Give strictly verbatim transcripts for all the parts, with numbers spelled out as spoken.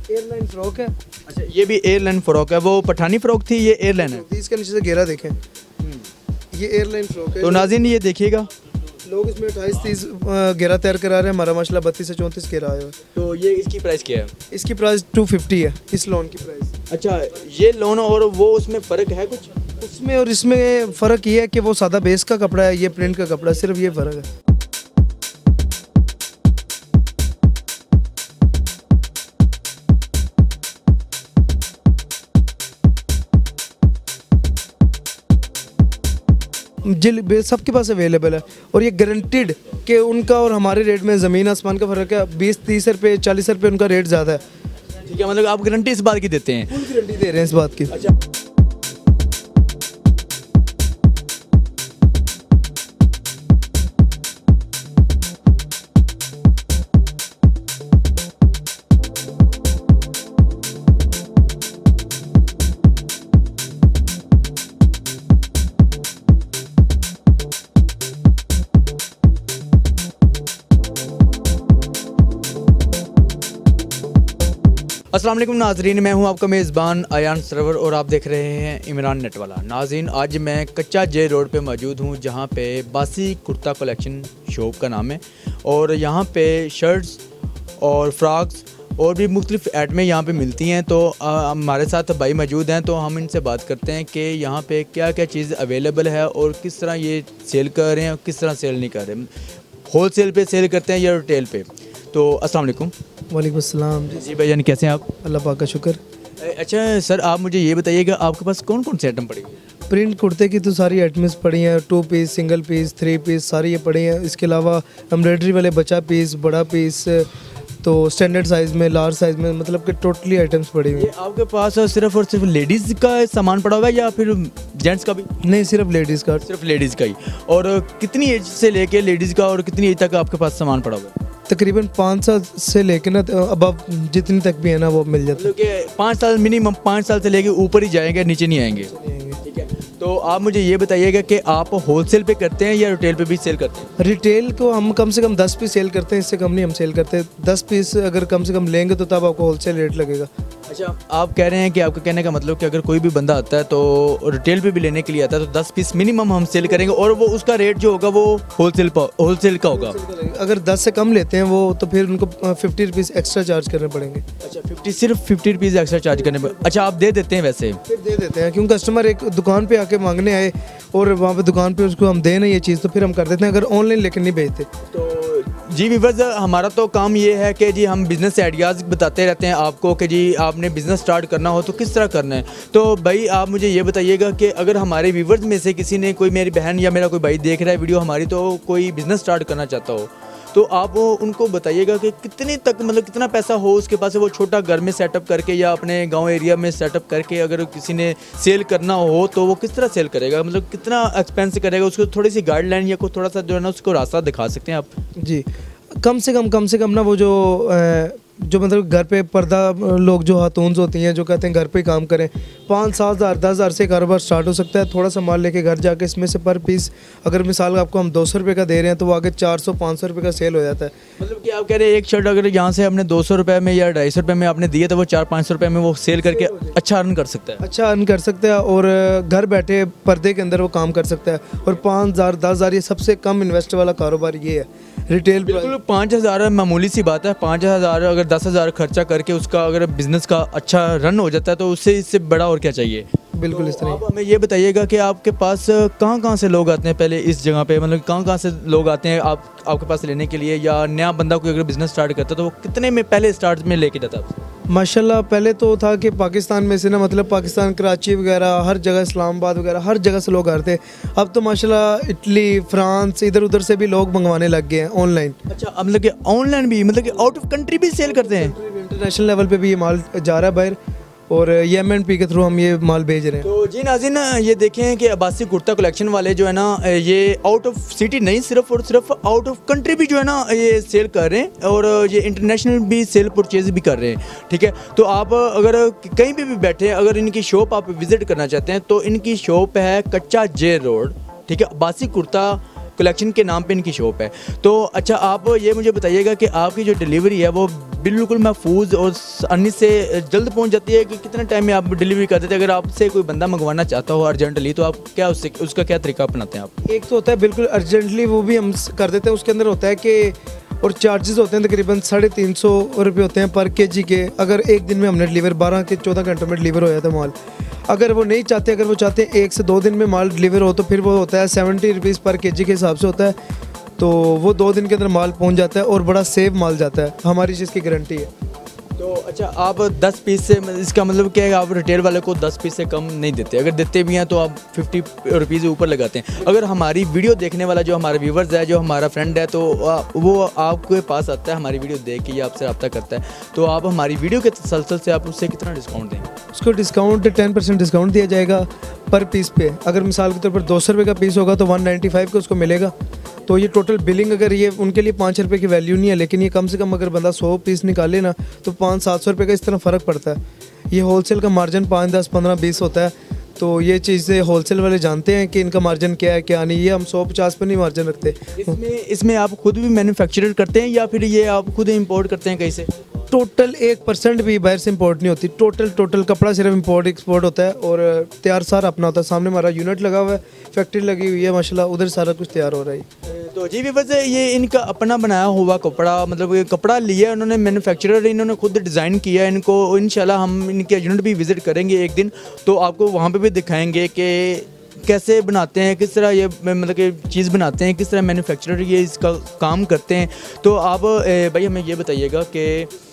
Airline frock है। अच्छा, ये भी एयरलाइन फ्रॉक है। वो पठानी फ्रॉक थी, ये एयरलाइन है। इसके नीचे से घेरा देखें, ये एयरलाइन फ्रॉक है। तो नाज़रीन ये देखिएगा, लोग इसमें अट्ठाईस तीस घेरा तैयार करा रहे हैं, हमारा माशाल्लाह बत्तीस से चौंतीस घेरा आया है। तो ये इसकी प्राइस क्या है? इसकी प्राइस टू फिफ्टी है, इस लोन की प्राइस। अच्छा, ये लोन और वो उसमें फ़र्क है कुछ? उसमें और इसमें फ़र्क ये है कि वो सादा बेस का कपड़ा है, ये प्रिंट का कपड़ा है, सिर्फ ये फ़र्क है। जिल बेस सबके पास अवेलेबल है, और ये गारंटीड कि उनका और हमारे रेट में ज़मीन आसमान का फ़र्क है। बीस तीस रुपये चालीस रुपये उनका रेट ज़्यादा है। ठीक है, मतलब आप गारंटी इस बात की देते हैं? फुल गारंटी दे रहे हैं इस बात की। अच्छा, अस्सलाम वालेकुम नाजरीन, मैं हूं आपका मेज़बान आयान सरवर और आप देख रहे हैं इमरान नेट वाला। नाजरीन, आज मैं कच्चा जे रोड पे मौजूद हूं, जहां पे बासी कुर्ता कलेक्शन शॉप का नाम है, और यहां पे शर्ट्स और फ्रॉक्स और भी मुख्तलिफ आइटमें यहाँ पे मिलती हैं। तो आ, हमारे साथ भाई मौजूद हैं, तो हम इनसे बात करते हैं कि यहाँ पे क्या क्या चीज़ अवेलेबल है और किस तरह ये सेल कर रहे हैं और किस तरह सेल नहीं कर रहे, होल सेल पे सेल करते हैं या रिटेल पे। तो अस्सलाम वालेकुम। वालेकुम अस्सलाम। जी भाईजान, कैसे हैं आप? अल्लाह पाक का शुक्र। अच्छा सर, आप मुझे ये बताइएगा, आपके पास कौन कौन से आइटम पड़ी हुई है? प्रिंट कुर्ते की तो सारी आइटम्स पड़ी हैं, two piece, single piece, three piece, सारी ये पड़ी हैं। इसके अलावा एम्ब्रॉयडरी वाले बच्चा पीस, बड़ा पीस, तो स्टैंडर्ड साइज़ में, लार्ज साइज़ में, मतलब कि टोटली आइटम्स पड़ी हुई हैं। आपके पास सिर्फ और सिर्फ लेडीज़ का सामान पड़ा हुआ है या फिर जेंट्स का भी? नहीं, सिर्फ लेडीज़ का। सिर्फ लेडीज़ का ही। और कितनी एज से लेके लेडीज़ का और कितनी एज तक आपके पास सामान पड़ा हुआ है? तकरीबन पाँच साल से लेके ना अब आप जितनी तक भी है ना वो मिल जाता है। मतलब पाँच साल मिनिमम, पाँच साल से लेके ऊपर ही जाएंगे, नीचे नहीं आएंगे। ठीक है, तो आप मुझे ये बताइएगा कि आप होलसेल पे करते हैं या रिटेल पे भी सेल करते हैं? रिटेल को हम कम से कम दस पीस सेल करते हैं, इससे कम नहीं हम सेल करते। दस पीस अगर कम से कम लेंगे तो तब आपको होलसेल रेट लगेगा। अच्छा, आप कह रहे हैं कि आपका कहने का मतलब कि अगर कोई भी बंदा आता है तो रिटेल पे भी लेने के लिए आता है तो दस पीस मिनिमम हम सेल करेंगे और वो उसका रेट जो होगा वो होलसेल होलसेल का होगा। अगर दस से कम लेते हैं वो तो फिर उनको फिफ्टी रुपीज़ एक्स्ट्रा चार्ज करने पड़ेंगे। अच्छा, फिफ्टी सिर्फ फिफ्टी रुपीज़ एक्स्ट्रा चार्ज करने पड़े। अच्छा, आप दे देते हैं? वैसे फिर दे देते हैं, क्योंकि कस्टमर एक दुकान पे आके मांगने आए और वहाँ पे दुकान पे उसको हम दें ना ये चीज़, तो फिर हम कर देते हैं, अगर ऑनलाइन लेकर नहीं भेजते तो। जी व्यूअर्स, हमारा तो काम ये है कि जी हम बिज़नेस आइडियाज़ बताते रहते हैं आपको कि जी आपने बिज़नेस स्टार्ट करना हो तो किस तरह करना है। तो भाई आप मुझे ये बताइएगा कि अगर हमारे व्यूअर्स में से किसी ने, कोई मेरी बहन या मेरा कोई भाई देख रहा है वीडियो हमारी, तो कोई बिज़नेस स्टार्ट करना चाहता हो तो आप उनको बताइएगा कि कितने तक, मतलब कितना पैसा हो उसके पास, वो छोटा घर में सेटअप करके या अपने गांव एरिया में सेटअप करके अगर किसी ने सेल करना हो तो वो किस तरह सेल करेगा, मतलब कितना एक्सपेंस करेगा, उसको थोड़ी सी गाइडलाइन या कोई थोड़ा सा जो है ना उसको रास्ता दिखा सकते हैं आप? जी, कम से कम कम से कम ना वो जो जो मतलब घर पे पर्दा लोग जो हाथून्स होती हैं जो कहते हैं घर पे काम करें, पाँच सात हज़ार दस हज़ार से कारोबार स्टार्ट हो सकता है। थोड़ा सा माल लेके घर जाके इसमें से पर पीस अगर मिसाल आपको हम दो सौ रुपये का दे रहे हैं तो वो आगे चार सौ पाँच सौ रुपये का सेल हो जाता है। मतलब कि आप कह रहे हैं एक शर्ट अगर यहाँ से हमने दो सौ रुपये में या ढाई सौ रुपये में आपने दिए तो वो चार पाँच सौ रुपये में वो सेल करके अच्छा अर्न कर सकता है। अच्छा अर्न कर सकता है और घर बैठे पर्दे के अंदर वो काम कर सकता है। और पाँच हज़ार दस हज़ार ये सबसे कम इन्वेस्ट वाला कारोबार ये है रिटेल। बिल्कुल, पाँच हज़ार मामूली सी बात है। पाँच हज़ार अगर दस हज़ार खर्चा करके उसका अगर बिजनेस का अच्छा रन हो जाता है तो उससे इससे बड़ा और क्या चाहिए। बिल्कुल, इस तरह। आप हमें ये बताइएगा कि आपके पास कहाँ कहाँ से लोग आते हैं पहले इस जगह पे, मतलब कहाँ कहाँ से लोग आते हैं आप आपके पास लेने के लिए, या नया बंदा कोई अगर बिज़नेस स्टार्ट करता है तो वो कितने में पहले स्टार्ट में लेके जाता है? माशाल्लाह पहले तो था कि पाकिस्तान में से ना, मतलब पाकिस्तान, कराची वगैरह हर जगह, इस्लामाबाद वगैरह हर जगह से लोग आ रहे थे। अब तो माशाल्लाह इटली, फ्रांस, इधर उधर से भी लोग मंगवाने लग गए हैं ऑनलाइन। अच्छा, मतलब कि ऑनलाइन भी, मतलब कि आउट ऑफ कंट्री भी सेल करते हैं? इंटरनेशनल लेवल पे भी ये माल जा रहा है बाहर, और येमेन पी के थ्रू हम ये माल भेज रहे हैं। तो जी नाज़रीन, ये देखें कि अब्बासी कुर्ता कलेक्शन वाले जो है ना, ये आउट ऑफ सिटी नहीं, सिर्फ और सिर्फ आउट ऑफ कंट्री भी जो है ना ये सेल कर रहे हैं, और ये इंटरनेशनल भी सेल परचेज भी कर रहे हैं। ठीक है, तो आप अगर कहीं भी भी बैठे, अगर इनकी शॉप आप विज़िट करना चाहते हैं तो इनकी शॉप है कच्चा जे रोड। ठीक है, अब्बासी कुर्ता कलेक्शन के नाम पे इनकी शॉप है। तो अच्छा, आप ये मुझे बताइएगा कि आपकी जो डिलीवरी है वो बिल्कुल महफूज और आसानी से जल्द पहुंच जाती है कि कितने टाइम में आप डिलीवरी कर देते हैं? अगर आपसे कोई बंदा मंगवाना चाहता हो अर्जेंटली तो आप क्या उससे उसका क्या तरीका अपनाते हैं आप? एक तो होता है बिल्कुल अर्जेंटली, वो भी हम कर देते हैं। उसके अंदर होता है कि और चार्जेस होते हैं तकरीबन साढ़े तीन सौ रुपये होते हैं पर केजी के। अगर एक दिन में हमने डिलीवर बारह के चौदह घंटों में डिलीवर हो जाता है माल। अगर वो नहीं चाहते, अगर वो चाहते हैं एक से दो दिन में माल डिलीवर हो, तो फिर वो होता है सेवेंटी रुपीज़ पर केजी के हिसाब से होता है। तो वो दो दिन के अंदर माल पहुंच जाता है और बड़ा सेव माल जाता है, हमारी चीज़ की गारंटी है। तो अच्छा, आप दस पीस से, इसका मतलब क्या है, आप रिटेल वाले को दस पीस से कम नहीं देते? अगर देते भी हैं तो आप फिफ्टी रुपीज़ ऊपर लगाते हैं। अगर हमारी वीडियो देखने वाला जो हमारा व्यूवर्स है, जो हमारा फ्रेंड है, तो वो आपके पास आता है, हमारी वीडियो देख के आपसे रब्ता करता है, तो आप हमारी वीडियो के तसलसल से आप उससे कितना डिस्काउंट देंगे? उसको डिस्काउंट टेन परसेंट डिस्काउंट दिया जाएगा पर पीस पे। अगर मिसाल के तौर पर दो सौ रुपये का पीस होगा तो वन नाइन्टी फाइव का उसको मिलेगा। तो ये टोटल बिलिंग, अगर ये उनके लिए पाँच रुपये की वैल्यू नहीं है, लेकिन ये कम से कम अगर बंदा सौ पीस निकाले ना तो पाँच सात सौ रुपये का इस तरह फ़र्क पड़ता है। ये होलसेल का मार्जिन पाँच दस पंद्रह बीस होता है। तो ये चीज़ें होलसेल वाले जानते हैं कि इनका मार्जिन क्या है क्या नहीं। ये हम सौ पचास पर नहीं मार्जिन रखते। इसमें इसमें आप खुद भी मैन्युफैक्चर करते हैं या फिर ये आप खुद इंपोर्ट करते हैं कहीं से? टोटल एक परसेंट भी बाहर से इंपोर्ट नहीं होती। टोटल टोटल कपड़ा सिर्फ इंपोर्ट एक्सपोर्ट होता है और तैयार सारा अपना होता है। सामने हमारा यूनिट लगा हुआ है, फैक्ट्री लगी हुई है माशाल्लाह, उधर सारा कुछ तैयार हो रहा है। तो जी व्यूअर्स, ये इनका अपना बनाया हुआ कपड़ा, मतलब ये कपड़ा लिया उन्होंने, मैन्युफैक्चरर इन्होंने खुद डिज़ाइन किया इनको। इंशाल्लाह हम इनके यूनिट भी विज़िट करेंगे एक दिन, तो आपको वहाँ पे भी दिखाएंगे कि कैसे बनाते हैं, किस तरह ये मतलब कि चीज़ बनाते हैं, किस तरह मैन्युफैक्चरर ये इसका काम करते हैं। तो आप भाई हमें ये बताइएगा कि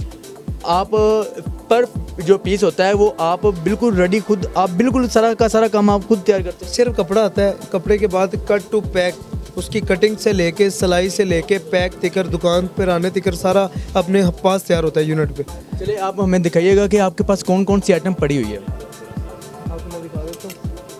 आप पर जो पीस होता है वो आप बिल्कुल रेडी खुद, आप बिल्कुल सारा का सारा काम आप खुद तैयार करते हैं? सिर्फ कपड़ा आता है, कपड़े के बाद कट टू पैक, उसकी कटिंग से लेके सिलाई से लेके पैक तिकर दुकान पर आने तिकर सारा अपने पास तैयार होता है यूनिट पे। चलिए आप हमें दिखाइएगा कि आपके पास कौन कौन सी आइटम पड़ी हुई है। आपको मैं दिखा देता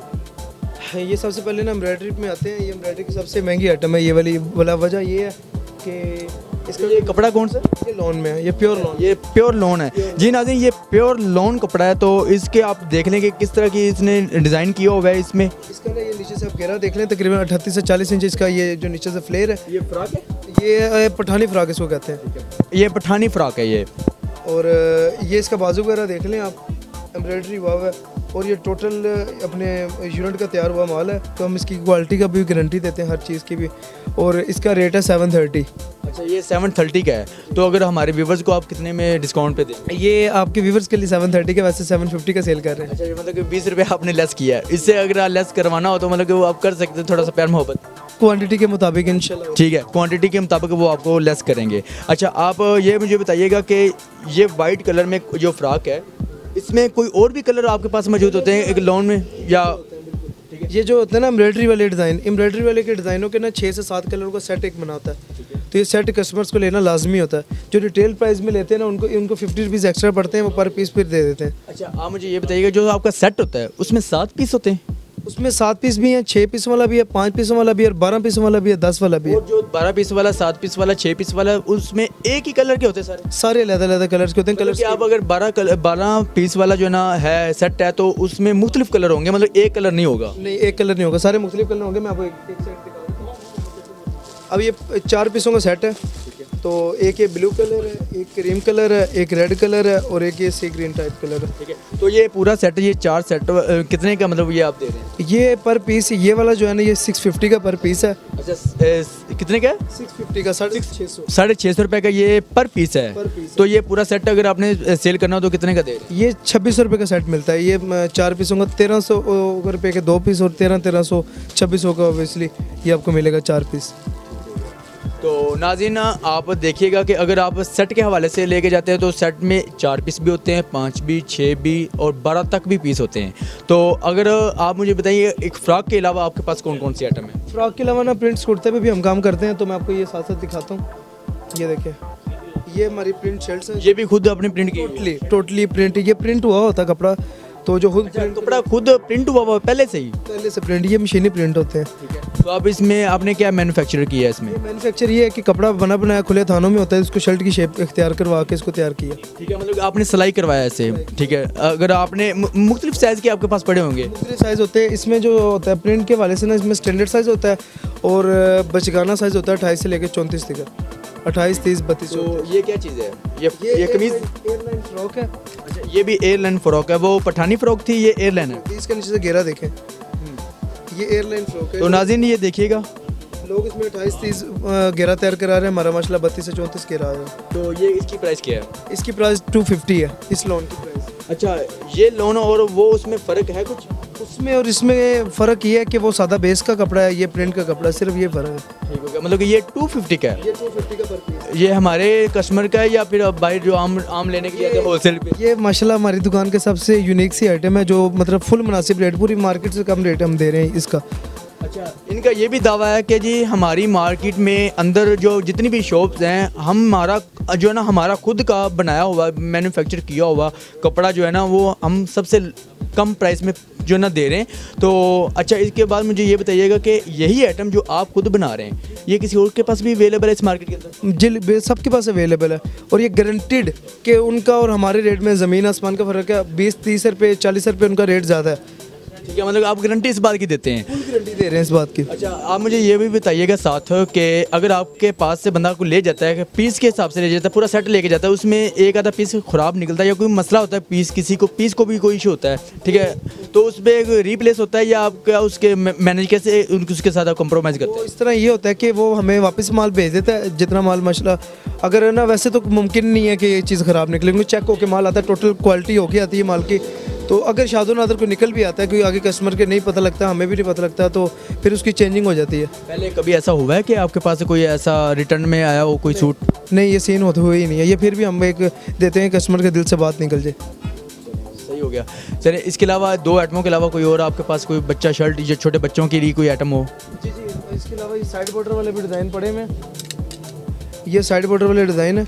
हूँ। ये सबसे पहले ना एम्ब्रॉयडरी में आते हैं। ये एम्ब्रॉयडरी की सबसे महंगी आइटम है ये वाली। वाला वजह ये है कि इसका ये कपड़ा कौन सा? ये लॉन में है, ये प्योर लॉन, ये प्योर लॉन है। जी नाज़रीन, ये प्योर लॉन कपड़ा है। तो इसके आप देख लें कि किस तरह की इसने डिज़ाइन किया हुआ है। इसमें इसका ना ये नीचे से आप घेरा देख लें, तकरीबन अठतीस से चालीस इंच इसका ये जो नीचे से फ्लेयर है। ये फ्रॉक है, ये पठानी फ्रॉक इसको कहते हैं। ये पठानी फ्रॉक है ये। और ये इसका बाजू वगैरह देख लें आप, एम्ब्रॉयडरी हुआ है। और ये टोटल अपने यूनिट का तैयार हुआ माल है। तो हम इसकी क्वालिटी का भी गारंटी देते हैं, हर चीज़ की भी। और इसका रेट है सेवन थर्टी। अच्छा, ये सेवन थर्टी का है। तो अगर हमारे व्यूवर्स को आप कितने में डिस्काउंट पे दें? ये आपके व्यूवर्स के लिए सेवन थर्टी का, वैसे सेवन फिफ्टी का सेल कर रहे हैं। अच्छा, मतलब कि बीस रुपये आपने लेस किया है। इससे अगर आप लेस करवाना हो तो मतलब कि वो आप कर सकते हैं, थोड़ा सा प्यार मोहब्बत क्वांटिटी के मुताबिक इंशाल्लाह। ठीक है, क्वांटिटी के मुताबिक वो आपको लेस करेंगे। अच्छा, आप ये मुझे बताइएगा कि ये वाइट कलर में जो फ्रॉक है, इसमें कोई और भी कलर आपके पास मौजूद होते हैं एक लॉन में या? ये जो होता है ना एम्ब्रॉयडरी वाले डिज़ाइन, एम्ब्रॉयडरी वाले के डिज़ाइनों के ना छः से सात कलरों का सेट एक बना होता है। तो ये सेट कस्टमर्स को लेना लाजमी होता है। जो रिटेल प्राइस में लेते हैं ना उनको उनको फिफ्टी रुपीज़ एक्स्ट्रा पड़ते हैं, वो पर पीस फिर दे देते हैं। अच्छा, आप मुझे ये बताइएगा, जो आपका सेट होता है उसमें सात पीस होते हैं? उसमें सात पीस भी हैं, छः पीस वाला भी है, पाँच पीस वाला भी है, और बारह पीस वाला भी है, दस वाला भी है। और जो बारह पीस वाला, सात पीस वाला, छः पीस वाला, उसमें एक ही कलर के होते हैं सारे? सारे अलग अलग कलर्स के होते हैं। कलर्स कि आप अगर बारह कलर बारह पीस वाला जो ना है सेट है तो उसमें मुख्तलिफ कलर होंगे, मतलब एक कलर नहीं होगा? नहीं, एक कलर नहीं होगा, सारे मुख्तलिफ कलर होंगे। मैं आपको एक एक सेट दिखा देता हूँ। अब ये चार पीसों का सेट है। तो एक ये ब्लू कलर है, एक क्रीम कलर है, एक रेड कलर है और एक ये सी ग्रीन टाइप कलर है। ठीक है, तो ये पूरा सेट, ये चार सेट कितने का मतलब ये आप दे रहे हैं? ये पर पीस, ये वाला जो है ना, ये सिक्स फिफ्टी का पर पीस है। अच्छा, कितने का है? सिक्स फिफ्टी का, साढ़े छः सौ साढ़े छः सौ रुपये का ये पर पीस है। पर पीस तो ये पूरा सेट अगर आपने सेल करना हो तो कितने का दे रहे हैं? ये छब्बीस सौ रुपये का सेट मिलता है। ये चार पीसों का तेरह सौ रुपये के दो पीस और तेरह तेरह सौ छब्बीस सौ का ऑब्वियसली ये आपको मिलेगा चार पीस। तो नाज़रीन, आप देखिएगा कि अगर आप सेट के हवाले से लेके जाते हैं तो सेट में चार पीस भी होते हैं, पाँच भी, छः भी और बारह तक भी पीस होते हैं। तो अगर आप मुझे बताइए, एक फ़्रॉक के अलावा आपके पास कौन कौन सी आइटम है? फ्रॉक के अलावा ना प्रिंट्स कुर्ते पे भी हम काम करते हैं। तो मैं आपको ये साथ साथ दिखाता हूँ। ये देखें, ये हमारी प्रिंट शर्ट्स हैं। ये भी खुद अपनी प्रिंट की? Totally totally print. ये प्रिंट हुआ होता है कपड़ा, तो जो खुद कपड़ा खुद प्रिंट हुआ हुआ पहले से ही? पहले से प्रिंट, ये मशीनी प्रिंट होते हैं। ठीक है, तो आप इसमें आपने क्या मैन्युफैक्चर किया है इसमें? मैन्युफैक्चर ये है कि कपड़ा बना बनाया खुले थानों में होता है, इसको शर्ट की शेप इख्तियार करवा के इसको तैयार किया। ठीक है, मतलब आपने सिलाई करवाया ऐसे? ठीक है, अगर आपने मुख्तलिफ साइज़ के आपके पास पड़े होंगे? मुख्तलिफ साइज़ होते हैं। इसमें जो होता है प्रिंट के वाले से ना, इसमें स्टैंडर्ड साइज़ होता है और बचगाना साइज़ होता है अट्ठाईस से लेकर चौंतीस तक। अट्ठाईस तीस बत्तीस तो चौंतीस। ये क्या चीज़ है? ये ये कमीज एयरलाइन फ्रॉक है। अच्छा, ये भी एयरलाइन फ्रॉक है। वो पठानी फ्रॉक थी, ये एयरलाइन है। इसके नीचे से घेरा देखें, ये एयरलाइन फ्रॉक है। तो नाज़रीन ये देखिएगा, लोग इसमें अट्ठाईस तीस घेरा तैयार करा रहे हैं, हमारा माशाल्लाह बत्तीस से चौंतीस घेरा है। तो ये इसकी प्राइस क्या है? इसकी प्राइस टू फिफ्टी है, इस लोन की प्राइस। अच्छा, ये लोन और वो उसमें फ़र्क है कुछ? उसमें और इसमें फ़र्क ये है कि वो सादा बेस का कपड़ा है, ये प्रिंट का कपड़ा है, सिर्फ ये फ़र्क है। ठीक हो गया, मतलब कि ये टू फिफ्टी का है। ये टू फिफ्टी का पर पीस। ये हमारे कस्टमर का है या फिर बाहर जो आम आम लेने के लिए आते हैं होलसेल पे? ये माशाल्लाह हमारी दुकान के सबसे यूनिक सी आइटम है, जो मतलब फुल मुनासिब रेट, पूरी मार्केट से कम रेट हम दे रहे हैं इसका। अच्छा, इनका ये भी दावा है कि जी हमारी मार्केट में अंदर जो जितनी भी शॉप्स हैं, हम हमारा जो है ना हमारा खुद का बनाया हुआ मैन्युफैक्चर किया हुआ कपड़ा जो है ना वो हम सबसे कम प्राइस में जो है ना दे रहे हैं। तो अच्छा, इसके बाद मुझे ये बताइएगा कि यही आइटम जो आप खुद बना रहे हैं ये किसी और के पास भी अवेलेबल है इस मार्केट के अंदर? जी, सबके पास अवेलेबल है, और ये गारंटीड कि उनका और हमारे रेट में ज़मीन आसमान का फ़र्क है। बीस तीस रुपये चालीस रुपये उनका रेट ज़्यादा है। ठीक है, मतलब आप गारंटी इस बात की देते हैं? फुल गारंटी दे रहे हैं इस बात की। अच्छा, आप मुझे ये भी बताइएगा साथ कि अगर आपके पास से बंदा को ले जाता है कि पीस के हिसाब से ले जाता है, पूरा सेट लेके जाता है, उसमें एक आधा पीस ख़राब निकलता है या कोई मसला होता है, पीस किसी को पीस को भी कोई इशू होता है, ठीक है, तो उस पर रिप्लेस होता है या आपका उसके मैनेज कैसे उसके साथ आप कम्प्रोमाइज़ करते हैं? इस तरह ये होता है कि वो हमें वापस माल भेज देता है, जितना माल माशाल्लाह, अगर ना वैसे तो मुमकिन नहीं है कि ये चीज़ ख़राब निकले, क्योंकि चेक होकर माल आता है, टोटल क्वालिटी होके आती है माल की। तो अगर शादो नादर को निकल भी आता है, क्योंकि आगे कस्टमर के नहीं पता लगता, हमें भी नहीं पता लगता, तो फिर उसकी चेंजिंग हो जाती है। पहले कभी ऐसा हुआ है कि आपके पास से कोई ऐसा रिटर्न में आया हो कोई सूट? नहीं, ये सीन होते हुए ही नहीं है, ये फिर भी हम एक देते हैं कस्टमर के दिल से बात निकल जाए। सही हो गया। चलिए, इसके अलावा दो आइटमों के अलावा कोई और आपके पास कोई बच्चा शर्ट या छोटे बच्चों के लिए कोई आइटम हो? जी जी, इसके अलावा ये साइड बॉर्डर वाले भी डिज़ाइन पड़े हैं, ये साइड बॉर्डर वाले डिज़ाइन है,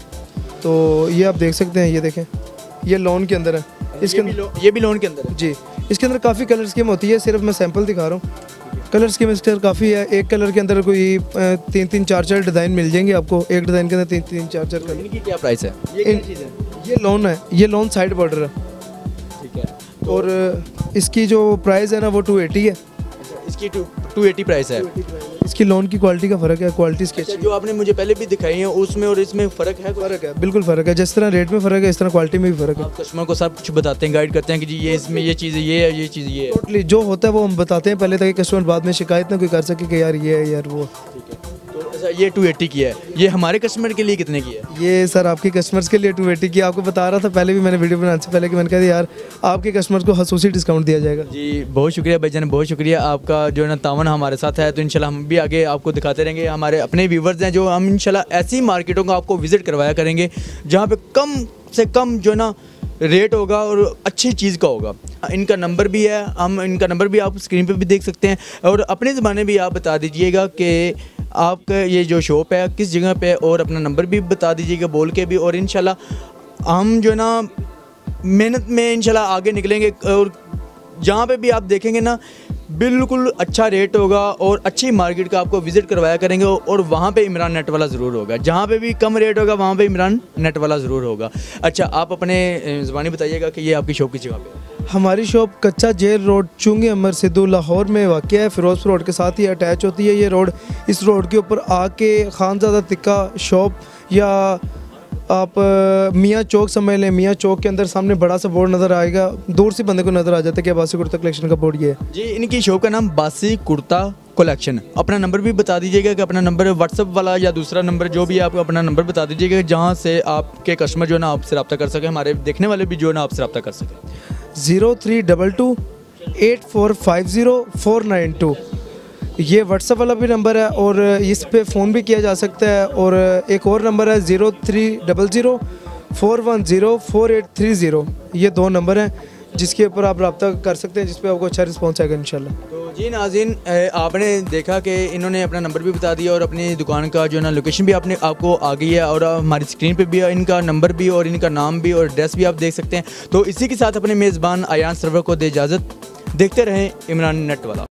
तो ये आप देख सकते हैं, ये देखें, ये लोन के अंदर है। इसके अंदर ये भी लोन के अंदर है? जी, इसके अंदर काफ़ी कलर स्कीम होती है, सिर्फ मैं सैंपल दिखा रहा हूँ। कलर स्कीम इसके अंदर काफ़ी है, एक कलर के अंदर कोई तीन तीन चार चार डिज़ाइन मिल जाएंगे आपको, एक डिज़ाइन के अंदर तीन तीन चार चार कलर। इनकी क्या प्राइस है? ये क्या चीज़ है? ये लोन है, ये लोन साइड बॉर्डर है। ठीक है, तो और इसकी जो प्राइस है ना वो टू एटी है। इसकी टू टू एटी प्राइस है। इसकी लोन की क्वालिटी का फ़र्क है, क्वालिटी इसकी अच्छा, जो आपने मुझे पहले भी दिखाई है उसमें और इसमें फ़र्क है? फ़र्क है, बिल्कुल फ़र्क है। जिस तरह रेट में फ़र्क है, इस तरह क्वालिटी में भी फ़र्क है। आप कस्टमर को सब कुछ बताते हैं, गाइड करते हैं कि जी ये इसमें ये चीज़ ये है, ये चीज़ ये है? टोटली जो होता है वो हम बताते हैं पहले, ताकि कस्टमर बाद में शिकायत ना कोई कर सके कि यार ये है यार वो। ठीक है, तो अच्छा, ये टू एटी की है, ये हमारे कस्टमर के लिए कितने की है? ये सर आपके कस्टमर्स के लिए टू एटी की, आपको बता रहा था पहले भी, मैंने वीडियो बनाने से पहले कि मैंने कहा यार आपके कस्टमर्स को खसूसी डिस्काउंट दिया जाएगा। जी, बहुत शुक्रिया भाईजान, बहुत शुक्रिया आपका जो है ना तावन हमारे साथ है। तो इंशाल्लाह हम भी आगे आपको दिखाते रहेंगे, हमारे अपने व्यूवर्स हैं जो हम इंशाल्लाह ऐसी मार्केटों को आपको विज़िट करवाया करेंगे जहाँ पे कम से कम जो है ना रेट होगा और अच्छी चीज़ का होगा। इनका नंबर भी है, हम इनका नंबर भी आप स्क्रीन पे भी देख सकते हैं, और अपने ज़बाने भी आप बता दीजिएगा कि आपका ये जो शॉप है किस जगह पे, और अपना नंबर भी बता दीजिएगा बोल के भी, और इंशाल्लाह हम जो है ना मेहनत में इंशाल्लाह आगे निकलेंगे, और जहाँ पे भी आप देखेंगे ना बिल्कुल अच्छा रेट होगा और अच्छी मार्केट का आपको विज़िट करवाया करेंगे, और वहाँ पे इमरान नेट वाला ज़रूर होगा। जहाँ पे भी कम रेट होगा वहाँ पे इमरान नेट वाला ज़रूर होगा। अच्छा, आप अपने ज़बानी बताइएगा कि ये आपकी शॉप किस जगह पे है? हमारी शॉप कच्चा जेल रोड चुंगी अमर सिद्धू लाहौर में वाक़या है, फिरोजपुर रोड के साथ ही अटैच होती है ये रोड। इस रोड के ऊपर आके खानज़ादा तिक्का शॉप, या आप मियाँ चौक समझ लें, मियाँ चौक के अंदर सामने बड़ा सा बोर्ड नज़र आएगा, दूर से बंदे को नज़र आ जाता है कि बासी कुर्ता कलेक्शन का बोर्ड ये है। जी, इनकी शॉप का नाम बासी कुर्ता कलेक्शन। अपना नंबर भी बता दीजिएगा कि अपना नंबर व्हाट्सअप वाला या दूसरा नंबर जो भी है, आप अपना नंबर बता दीजिएगा जहाँ से आपके कस्टमर जो है ना आपसे रब्ता कर सके, हमारे देखने वाले भी जो है ना आपसे रब्ता कर सके। Zero three double two eight four five zero four nine two ये व्हाट्सअप वाला भी नंबर है, और इस पे फ़ोन भी किया जा सकता है। और एक और नंबर है zero three double zero four one zero four eight three zero, ये दो नंबर हैं जिसके ऊपर आप रब्ता कर सकते हैं, जिस पे आपको अच्छा रिस्पॉन्स आएगा इंशाल्लाह। तो जी नाज़रीन, आपने देखा कि इन्होंने अपना नंबर भी बता दिया और अपनी दुकान का जो है ना लोकेशन भी आपने आपको आ गई है, और हमारी स्क्रीन पे भी इनका नंबर भी और इनका नाम भी और एड्रेस भी आप देख सकते हैं। तो इसी के साथ अपने मेज़बान आयान सरवर को दे इजाज़त, देखते रहें इमरान नेट वाला।